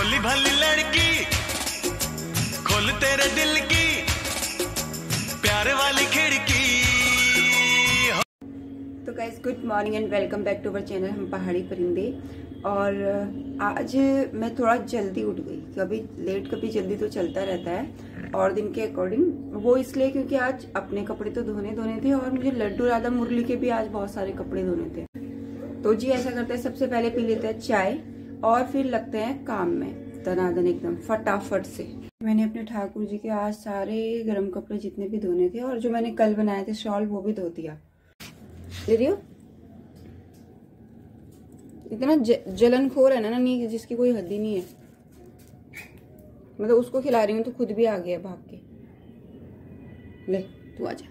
भोली भाली लड़की खोल तेरे दिल की प्यार वाली खिड़की। तो guys good morning and welcome back to our channel Hum Pahadi परिंदे। और आज मैं थोड़ा जल्दी उठ गई, कभी लेट कभी जल्दी तो चलता रहता है और दिन के अकॉर्डिंग। वो इसलिए क्योंकि आज अपने कपड़े तो धोने थे और मुझे लड्डू राधा मुरली के भी आज बहुत सारे कपड़े धोने थे। तो जी ऐसा करते हैं, सबसे पहले पी लेते हैं चाय और फिर लगते हैं काम में दनादन एकदम फटाफट से। मैंने अपने ठाकुर जी के आज सारे गर्म कपड़े जितने भी धोने थे और जो मैंने कल बनाए थे शॉल वो भी धो दिया। ले रही हो? इतना जलनखोर है ना नहीं, जिसकी कोई हद ही नहीं है। मतलब उसको खिला रही हूँ तो खुद भी आ गया भाग के। ले तू आजा।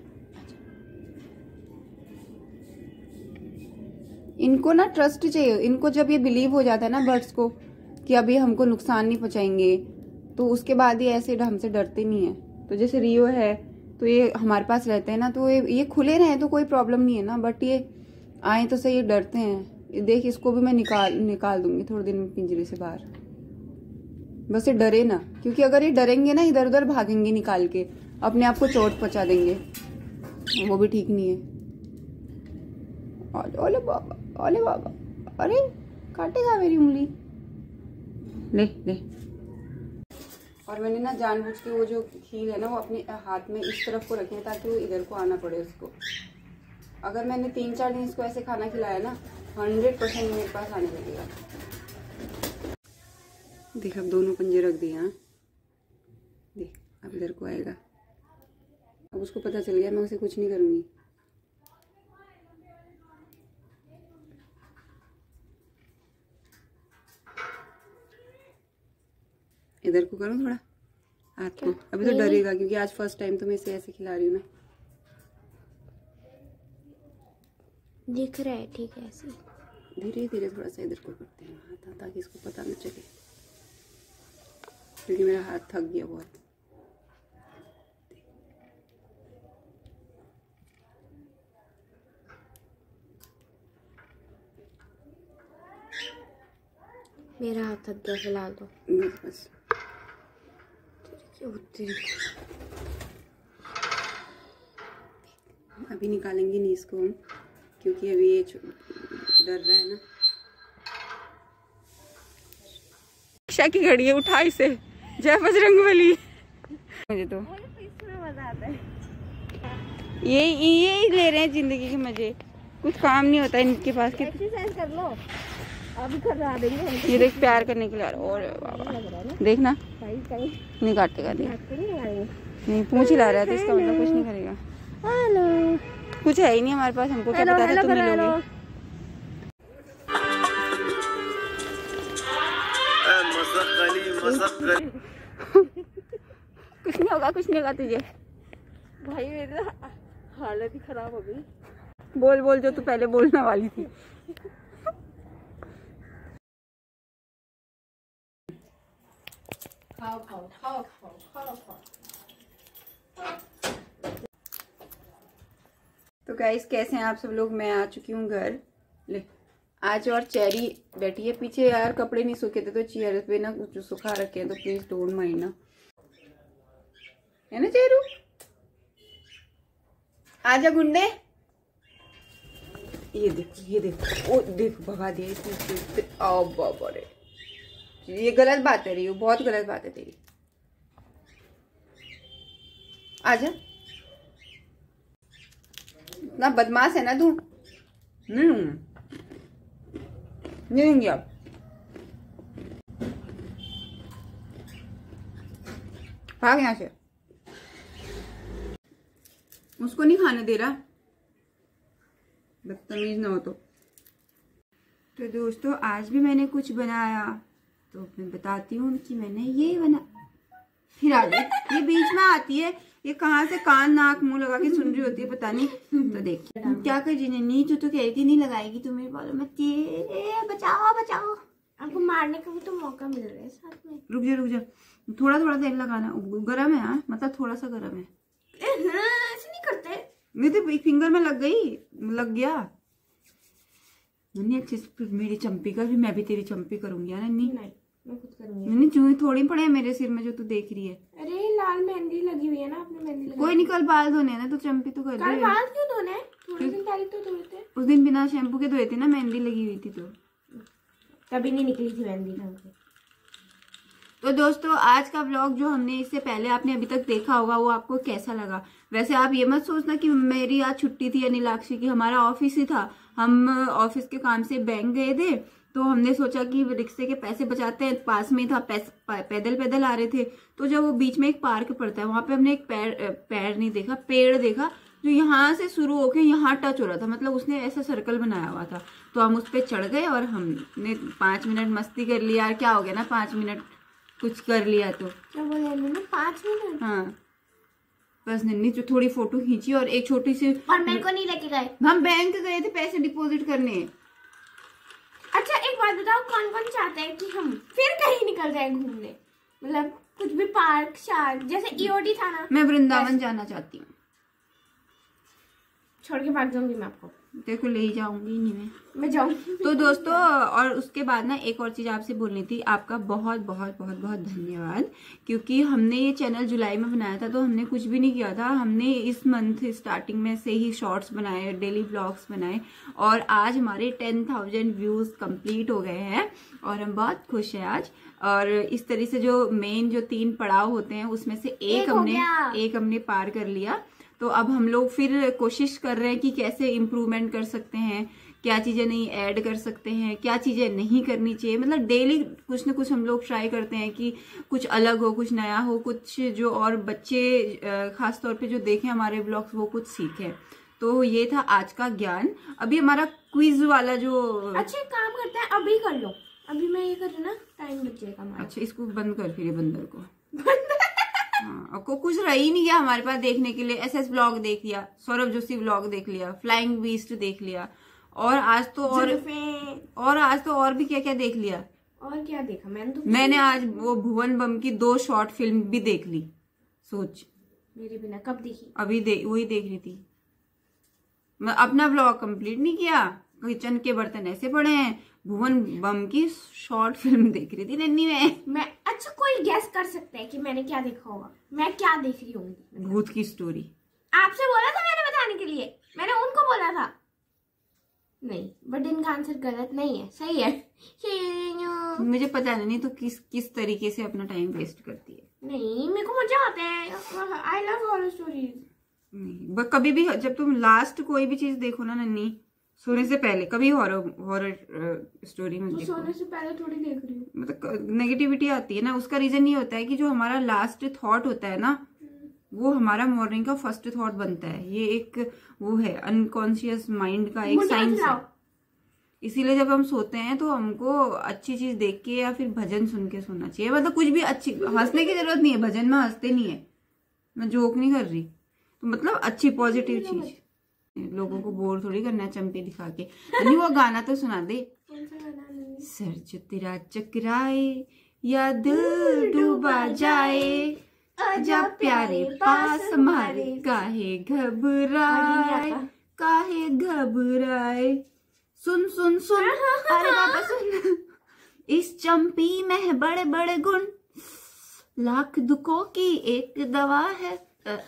इनको ना ट्रस्ट चाहिए, इनको जब ये बिलीव हो जाता है ना बर्ड्स को कि अभी हमको नुकसान नहीं पहुंचाएंगे, तो उसके बाद ये ऐसे हमसे डरते नहीं है। तो जैसे रियो है तो ये हमारे पास रहते हैं ना, तो ये खुले रहे तो कोई प्रॉब्लम नहीं है ना, बट ये आए तो सही ये डरते हैं। देख इसको भी मैं निकाल दूंगी थोड़े दिन में पिंजरे से बाहर, बस ये डरे ना, क्योंकि अगर ये डरेंगे ना इधर उधर भागेंगे निकाल के, अपने आप को चोट पहुंचा देंगे, वो भी ठीक नहीं है। ओले बाबा, ओले बाबा, अरे काटेगा मेरी उंगली। ले ले। और मैंने ना जानबूझ के वो जो खील है ना वो अपने हाथ में इस तरफ को रखे ताकि वो इधर को आना पड़े उसको। अगर मैंने 3-4 दिन इसको ऐसे खाना खिलाया ना 100% मेरे पास आने लगेगा। देख अब दोनों पंजे रख दिए। हाँ देख अब इधर को आएगा। अब उसको पता चल गया मैं उसे कुछ नहीं करूँगी। इधर को करूँ थोड़ा हाथ को। अभी तो डरेगा क्योंकि आज फर्स्ट टाइम तो मैं इसे ऐसे खिला रही हूँ ना। दिख रहा है ठीक है। ऐसे धीरे धीरे थोड़ा सा इधर को करते हैं हाथ, ताकि इसको पता न चले, क्योंकि मेरा हाथ थक गया बहुत। मेरा हाथ थक गया फिलहाल तो बस अभी निकालेंगे नहीं इसको हम, क्योंकि अभी ये डर रहा है ना। रिक्शा की घड़ी है, उठा इसे। जय बजरंगबली। मुझे तो इसमें मजा आता है। ये ले रहे हैं जिंदगी के मजे, कुछ काम नहीं होता इनके पास। एक्सरसाइज कर लो, अभी करवा देंगे। ये देख प्यार करने के लिए। और बाबा देखना नहीं काटेगा, देख नहीं पूंछ हिला रहा है तो इसका मतलब कुछ नहीं करेगा। हेलो, कुछ है ही नहीं हमारे पास, हमको क्या पता था तुम मिलोगे। कुछ नहीं होगा, कुछ नहीं होगा तुझे। भाई मेरी हालत ही खराब हो गई। बोल बोल जो तू पहले बोलने वाली थी। खाओ खाओ खाओ खाओ खाओ खाओ। तो गाइस कैसे हैं आप सब लोग? मैं आ चुकी हूँ घर। ले आज और चेरी बैठी है पीछे। यार कपड़े नहीं सूखे थे तो चेयर पे ना जो सुखा रखे हैं, तो प्लीज डोंट माइंड ना, है ना चेरू? आजा गुंडे। ये देखो ओ देखो भगा दिया इसने। आओ बाबा रे, ये गलत बात है रही, बहुत गलत बात है तेरी। आजा, इतना बदमाश है ना तू। नहीं दूंगी अब। भाग यहाँ से, उसको नहीं खाने दे रहा, बदतमीज ना हो तो दोस्तों आज भी मैंने कुछ बनाया, तो मैं बताती हूँ कि मैंने ये बना। फिर आ गई, ये बीच में आती है, ये कहाँ से कान नाक मुंह लगा के सुन रही होती है पता नहीं। तो देखिए क्या कर जी ने तो कह रही थी नहीं लगाएगी तो मेरे बालों में। तेरे बचाओ बचाओ, आपको मारने का भी तो मौका मिल रहा है साथ में। रुक जा थोड़ा थोड़ा तेल लगाना। गरम है हाँ, मतलब थोड़ा सा गरम है। ऐसे नहीं करते। नहीं तो फिंगर में लग गया। नन्नी अच्छे से मेरी चंपी कर, फिर मैं भी तेरी चंपी करूंगी यार नन्नी। मैं खुद करूंगी। नहीं, जूही थोड़ी पड़े हैं मेरे सिर में जो तू देख रही है। अरे लाल मेहंदी लगी हुई है ना, आपने मेहंदी लगाई। कोई नहीं, कल बाल धोने हैं ना, तो चंपी तो कर कल रही है। बाल क्यों धोने हैं? थोड़े दिन पहले तो धोए थे। उस दिन बिना शैम्पू के धोए थे ना, मेहंदी लगी हुई थी तो तभी नहीं निकली थी मेहंदी ढंग से। तो दोस्तों, आज का व्लॉग जो हमने इससे पहले आपने अभी तक देखा होगा, वो आपको कैसा लगा? वैसे आप ये मत सोचना कि मेरी आज छुट्टी थी या नीलाक्षी की, हमारा ऑफिस ही था। हम ऑफिस के काम से बैंक गए थे, तो हमने सोचा कि रिक्शे के पैसे बचाते हैं, पास में ही था, पैदल पैदल आ रहे थे। तो जब वो बीच में एक पार्क पड़ता है, वहां पे हमने एक पेड़ देखा जो यहाँ से शुरू होके यहाँ टच हो रहा था, मतलब उसने ऐसा सर्कल बनाया हुआ था। तो हम उस पर चढ़ गए और हमने 5 मिनट मस्ती कर लिया। क्या हो गया ना, 5 मिनट कुछ कर लिया तो क्या बोले मैंने? 5 मिनट? हाँ, बस नन्नी जो थोड़ी फोटो खींची और एक छोटी सी। और मेरे को नहीं लेके गए। हम बैंक गए थे पैसे डिपॉजिट करने। अच्छा एक बात बताओ, कौन कौन चाहता है कि हम फिर कहीं निकल जाए घूमने? मतलब कुछ भी पार्क शार्क, जैसे ईओडी था ना। मैं वृंदावन जाना चाहती हूँ। छोड़ के भाग जाऊंगी मैं आपको। देखो, ले ही जाऊंगी नहीं मैं जाऊंगी। तो दोस्तों, और उसके बाद ना एक और चीज आपसे बोलनी थी। आपका बहुत बहुत बहुत बहुत धन्यवाद, क्योंकि हमने ये चैनल जुलाई में बनाया था, तो हमने कुछ भी नहीं किया था। हमने इस मंथ स्टार्टिंग में से ही शॉर्ट्स बनाए, डेली व्लॉग्स बनाए, और आज हमारे 10,000 व्यूज कंप्लीट हो गए हैं और हम बहुत खुश हैं आज। और इस तरह से जो मेन जो 3 पड़ाव होते हैं, उसमें से एक हमने पार कर लिया। तो अब हम लोग फिर कोशिश कर रहे हैं कि कैसे इम्प्रूवमेंट कर सकते हैं, क्या चीजें नहीं ऐड कर सकते हैं, क्या चीजें नहीं करनी चाहिए। मतलब डेली कुछ ना कुछ हम लोग ट्राई करते हैं कि कुछ अलग हो, कुछ नया हो, कुछ जो और बच्चे खास तौर पे जो देखें हमारे ब्लॉग्स वो कुछ सीखें। तो ये था आज का ज्ञान। अभी हमारा क्विज वाला जो। अच्छा एक काम करते हैं, अभी कर लो। अभी मैं ये कर रही ना, टाइम बचेगा हमारा। अच्छा, इसको बंद कर फिर, ये बंदर को। हाँ, आपको कुछ रह ही नहीं गया हमारे पास देखने के लिए। SS व्लॉग देख लिया, सौरभ जोशी व्लॉग देख लिया, फ्लाइंग बीस्ट देख लिया, और आज तो और भी क्या क्या देख लिया। और क्या देखा मैंने आज वो भुवन बम की 2 शॉर्ट फिल्म भी देख ली। सोच, मेरे बिना कब देखी? अभी वही देख रही थी मैं। अपना व्लॉग कंप्लीट नहीं किया, किचन के बर्तन ऐसे पड़े हैं, भुवन बम की शॉर्ट फिल्म देख रही थी नन्नी मैं। अच्छा कोई गेस कर सकता है कि मैंने क्या देखा होगा? मैं क्या देख रही होंगी? भूत की स्टोरी। आपसे बोला था मैंने बताने के लिए, मैंने उनको बोला था। नहीं, बट इनका आंसर गलत नहीं है, सही है। मुझे पता नहीं तो किस तरीके से अपना टाइम वेस्ट करती है। नहीं, मेरे को मजा आता है। I love horror stories. कभी भी जब तुम लास्ट कोई भी चीज देखो ना नन्नी, सोने से पहले कभी हॉरर स्टोरी में देखो। सोने से पहले थोड़ी देख रही हूँ। मतलब नेगेटिविटी आती है ना, उसका रीजन ये होता है कि जो हमारा लास्ट थॉट होता है ना, वो हमारा मॉर्निंग का फर्स्ट थॉट बनता है। ये एक वो है अनकॉन्शियस माइंड का एक साइंस है। इसीलिए जब हम सोते हैं तो हमको अच्छी चीज देख के या फिर भजन सुन के सोना चाहिए। मतलब कुछ भी अच्छी, हंसने की जरूरत नहीं है, भजन में हंसते नहीं है, मैं जोक नहीं कर रही। तो मतलब अच्छी पॉजिटिव चीज। लोगों को बोर थोड़ी करना है चंपे दिखा के। नहीं, वो गाना तो सुना दे। सर जो तेरा चकराए या दिल डूबा जाए, आजा प्यारे पास हमारे, काहे घबराए। सुन सुन सुन, अरे बाबा सुन, इस चंपी में है बड़े बड़े गुण, लाख दुखों की एक दवा है।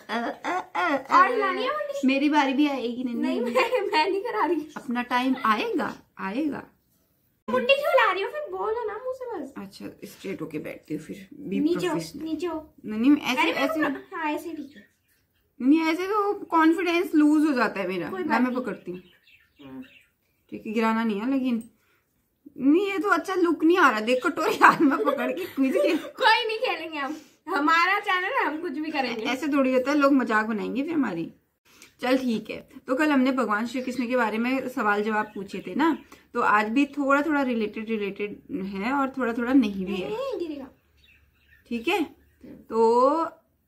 मेरी बारी भी आएगी। नहीं, मैं नहीं करा रही। अपना टाइम आएगा। मुंडी क्यों ला रही हो? फिर बोलो ना मुंह से बस। अच्छा, स्ट्रेट होके बैठती हूँ फिर। नीचे नहीं, ऐसे नहीं, ऐसे तो कॉन्फिडेंस लूज हो जाता है मेरा। मैं पकड़ती हूँ, ठीक है, गिराना नहीं है। लेकिन नहीं, ये तो अच्छा लुक नहीं आ रहा। देख कटोरी हाथ में पकड़ के क्विज खेल। कोई नहीं खेलेंगे हम, हमारा चैनल है, हम कुछ भी करेंगे। ऐसे थोड़ी होता है, लोग मजाक बनाएंगे फिर हमारी। चल ठीक है। तो कल हमने भगवान श्री कृष्ण के बारे में सवाल जवाब पूछे थे ना, तो आज भी थोड़ा थोड़ा रिलेटेड है और थोड़ा थोड़ा नहीं भी है। ठीक है, तो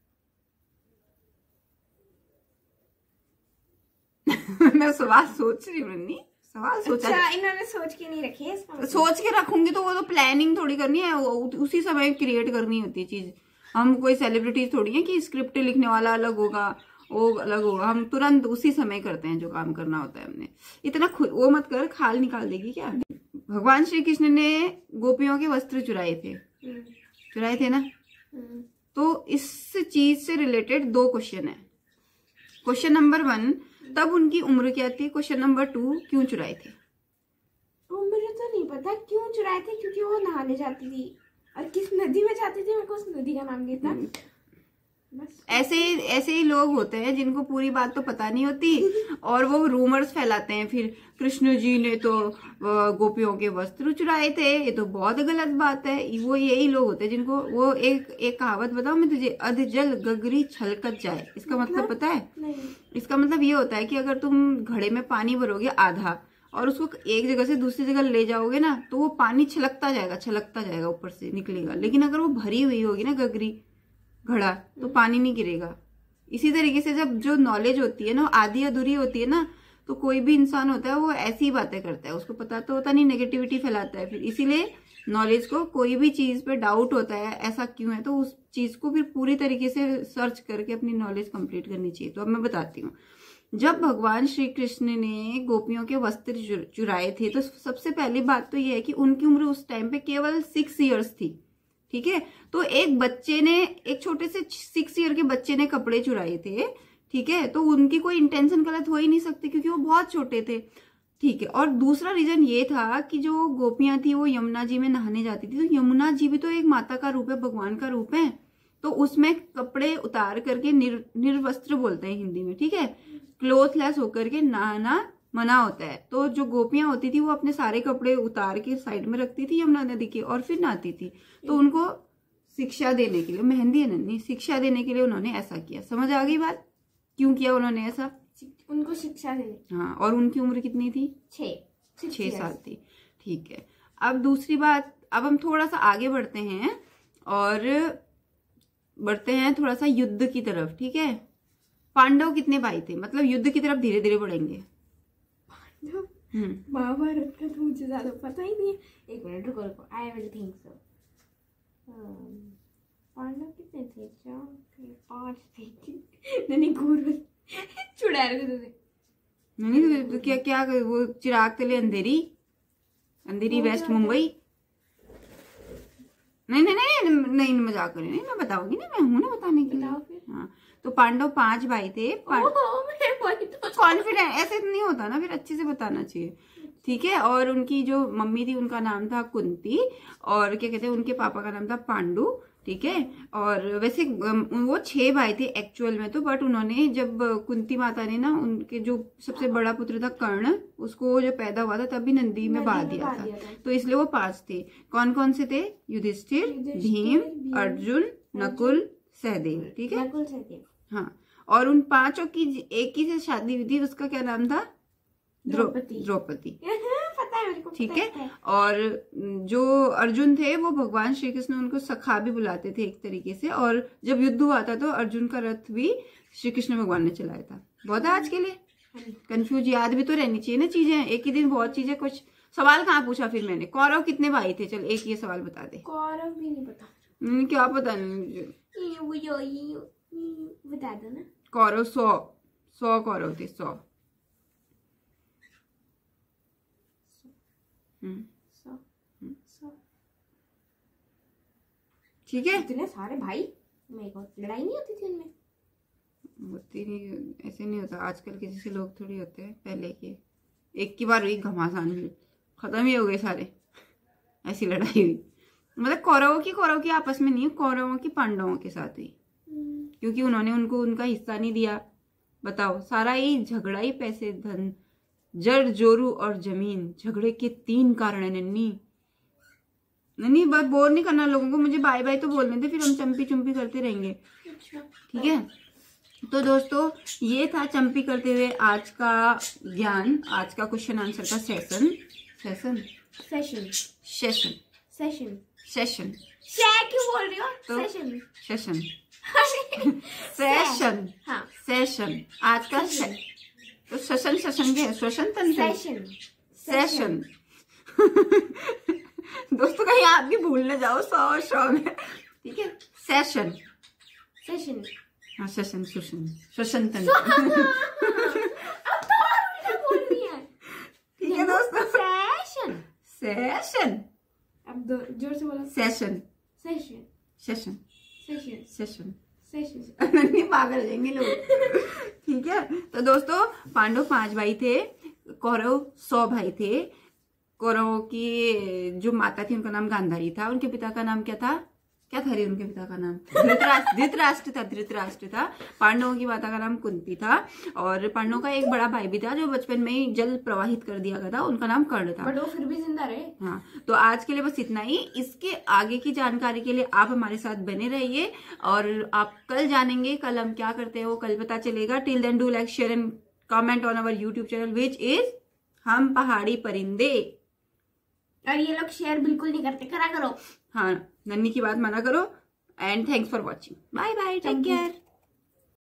मैं सवाल सोच रही हूँ। सवाल सोचा। अच्छा, इन्होंने सोच के नहीं रखे। सोच के रखूंगी तो वो तो प्लानिंग थोड़ी करनी है, उसी समय क्रिएट करनी होती है चीज। हम कोई सेलिब्रिटीज थोड़ी है कि स्क्रिप्ट लिखने वाला अलग होगा, वो अलग होगा। हम तुरंत उसी समय करते हैं जो काम करना होता है। हमने इतना वो मत कर, खाल निकाल देगी क्या। भगवान श्री कृष्ण ने गोपियों के वस्त्र चुराए थे। चुराए थे ना। तो इस चीज से रिलेटेड 2 क्वेश्चन है। क्वेश्चन नंबर 1, तब उनकी उम्र क्या थी। क्वेश्चन नंबर 2, क्यों चुराए थे। मुझे तो नहीं पता क्यों चुराए थे, क्योंकि वो नहाने जाती थी और किस नदी में जाती थी, मेरे को उस नदी का नाम नहीं था। बस ऐसे ही लोग होते हैं जिनको पूरी बात तो पता नहीं होती और वो रूमर्स फैलाते हैं। फिर कृष्ण जी ने तो गोपियों के वस्त्र चुराए थे, ये तो बहुत गलत बात है। वो यही लोग होते हैं जिनको वो एक कहावत बताओ मैं तुझे, अध जल गगरी छलकत जाए। इसका मतलब पता है? नहीं। इसका मतलब ये होता है कि अगर तुम घड़े में पानी भरोगे आधा और उसको एक जगह से दूसरी जगह ले जाओगे ना, तो वो पानी छलकता जाएगा ऊपर से निकलेगा। लेकिन अगर वो भरी हुई होगी ना गगरी घड़ा, तो पानी नहीं गिरेगा। इसी तरीके से जब जो नॉलेज होती है ना आधी अधूरी होती है ना, तो कोई भी इंसान होता है वो ऐसी बातें करता है, उसको पता तो होता नहीं, नेगेटिविटी फैलाता है। फिर इसीलिए नॉलेज को, कोई भी चीज पे डाउट होता है ऐसा क्यों है, तो उस चीज को फिर पूरी तरीके से सर्च करके अपनी नॉलेज कंप्लीट करनी चाहिए। तो अब मैं बताती हूँ। जब भगवान श्री कृष्ण ने गोपियों के वस्त्र चुराए थे, तो सबसे पहली बात तो यह है कि उनकी उम्र उस टाइम पे केवल 6 इयर्स थी। ठीक है, तो एक छोटे से 6 ईयर के बच्चे ने कपड़े चुराए थे। ठीक है, तो उनकी कोई इंटेंशन गलत हो ही नहीं सकती क्योंकि वो बहुत छोटे थे। ठीक है, और दूसरा रीजन ये था कि जो गोपियां थी वो यमुना जी में नहाने जाती थी, तो यमुना जी भी तो एक माता का रूप है, भगवान का रूप है। तो उसमें कपड़े उतार करके निर्वस्त्र बोलते हैं हिंदी में। ठीक है, क्लोथलेस होकर के नहाना मना होता है। तो जो गोपियां होती थी वो अपने सारे कपड़े उतार के साइड में रखती थी यमुना नदी के और फिर नहाती थी। तो उनको शिक्षा देने के लिए, मेहंदी है नहीं, शिक्षा देने के लिए उन्होंने ऐसा किया। समझ आ गई बात क्यों किया उन्होंने ऐसा? उनको शिक्षा देने। हाँ, और उनकी उम्र कितनी थी? 6 साल थी। ठीक है, अब दूसरी बात, अब हम थोड़ा सा आगे बढ़ते हैं और बढ़ते हैं थोड़ा सा युद्ध की तरफ। ठीक है, पांडव कितने भाई थे? मतलब युद्ध की तरफ धीरे धीरे बढ़ेंगे। महाभारत का तो मुझे ज्यादा पता ही नहीं है। एक मिनट रुको, I will think so. Pandav कितने थे? 4 थे, 5 थे। नहीं घूर चुड़ा रहे थे। नहीं तो क्या वो चिराग तले अंधेरी वेस्ट मुंबई। नहीं मजाक करें, नहीं मैं बताऊंगी ना, मैं हूं ना बताने के लिए। हाँ, तो पांडव 5 भाई थे। कॉन्फिडेंट ऐसे नहीं होता ना, फिर अच्छे से बताना चाहिए। ठीक है, और उनकी जो मम्मी थी उनका नाम था कुंती, और क्या कहते हैं उनके पापा का नाम था पांडु। ठीक है, और वैसे वो 6 भाई थे एक्चुअल में तो, बट उन्होंने जब कुंती माता ने ना उनके जो सबसे बड़ा पुत्र था कर्ण, उसको जो पैदा हुआ था तभी नदी में बहा दिया था, तो इसलिए वो 5 थे। कौन कौन से थे? युधिष्ठिर, भीम, अर्जुन, नकुल, सहदेव। ठीक है, हाँ, और उन 5 की एक ही से शादी हुई थी, उसका क्या नाम था? द्रौपदी। पता है मेरे को। ठीक है, और जो अर्जुन थे वो भगवान श्री कृष्ण उनको सखा भी बुलाते थे एक तरीके से, और जब युद्ध हुआ था तो अर्जुन का रथ भी श्री कृष्ण भगवान ने चलाया था। बहुत है आज के लिए कंफ्यूज, याद भी तो रहनी चाहिए ना चीजें, एक ही दिन बहुत चीजें। कुछ सवाल कहाँ पूछा फिर मैंने? कौरव कितने भाई थे? चल एक ये सवाल बता दे। कौरव भी नहीं पता। क्या पता नहीं बता दो ना। कौरव 100 कौरव थे, 100। ठीक है, इतने सारे भाई, मेरे को लड़ाई नहीं होती थी उनमें? होती नहीं, ऐसे नहीं होता आजकल, किसी से लोग थोड़ी होते हैं। पहले के एक की बार हुई घमासान हुई, खत्म ही हो गए सारे, ऐसी लड़ाई हुई। मतलब कौरवों की आपस में नहीं, कौरवों की पांडवों के साथ हुई, क्योंकि उन्होंने उनको उनका हिस्सा नहीं दिया। बताओ, सारा ही झगड़ा ही पैसे, धन, जड़, जोरू और जमीन। झगड़े के 3 कारण है नन्नी बात बोर नहीं करना लोगों को, मुझे बाय बाय तो बोलने दे, फिर हम चंपी चुम्पी करते रहेंगे। ठीक है, तो दोस्तों ये था चंपी करते हुए आज का ज्ञान, आज का क्वेश्चन आंसर का सेशन। क्यों बोल रही हो? तो सेशन सेशन आज का तो सेशन के श्वसन तंत्र सेशन। दोस्तों कहीं आप भी भूल न जाओ 100 में। ठीक है, सेशन हाँ, सेशन श्वसन तंत्र। ठीक है दोस्तों, सेशन अब जोर से बोलो। Session session session session session नहीं, पागल हो जाएंगे लोग। ठीक है, तो दोस्तों पांडव 5 भाई थे, कौरव 100 भाई थे। कौरवों की जो माता थी उनका नाम गांधारी था, उनके पिता का नाम क्या था, क्या था रे उनके पिता का नाम? धृतराष्ट्र था। पांडवों की माता का नाम कुंती था, और पांडवों का एक बड़ा भाई भी था जो बचपन में ही जल प्रवाहित कर दिया गया था, उनका नाम कर्ण था। बट वो फिर भी जिंदा रहे। हाँ, तो आज के लिए बस इतना ही। इसके आगे की जानकारी के लिए आप हमारे साथ बने रहिए, और आप कल जानेंगे कल हम क्या करते हैं वो कल पता चलेगा। Till then do like share and comment on our YouTube channel which is Hum Pahadi परिंदे। और ये लोग शेयर बिल्कुल नहीं करते, करा करो। हाँ, नन्ही की बात मना करो। And thanks for watching. Bye bye, take care.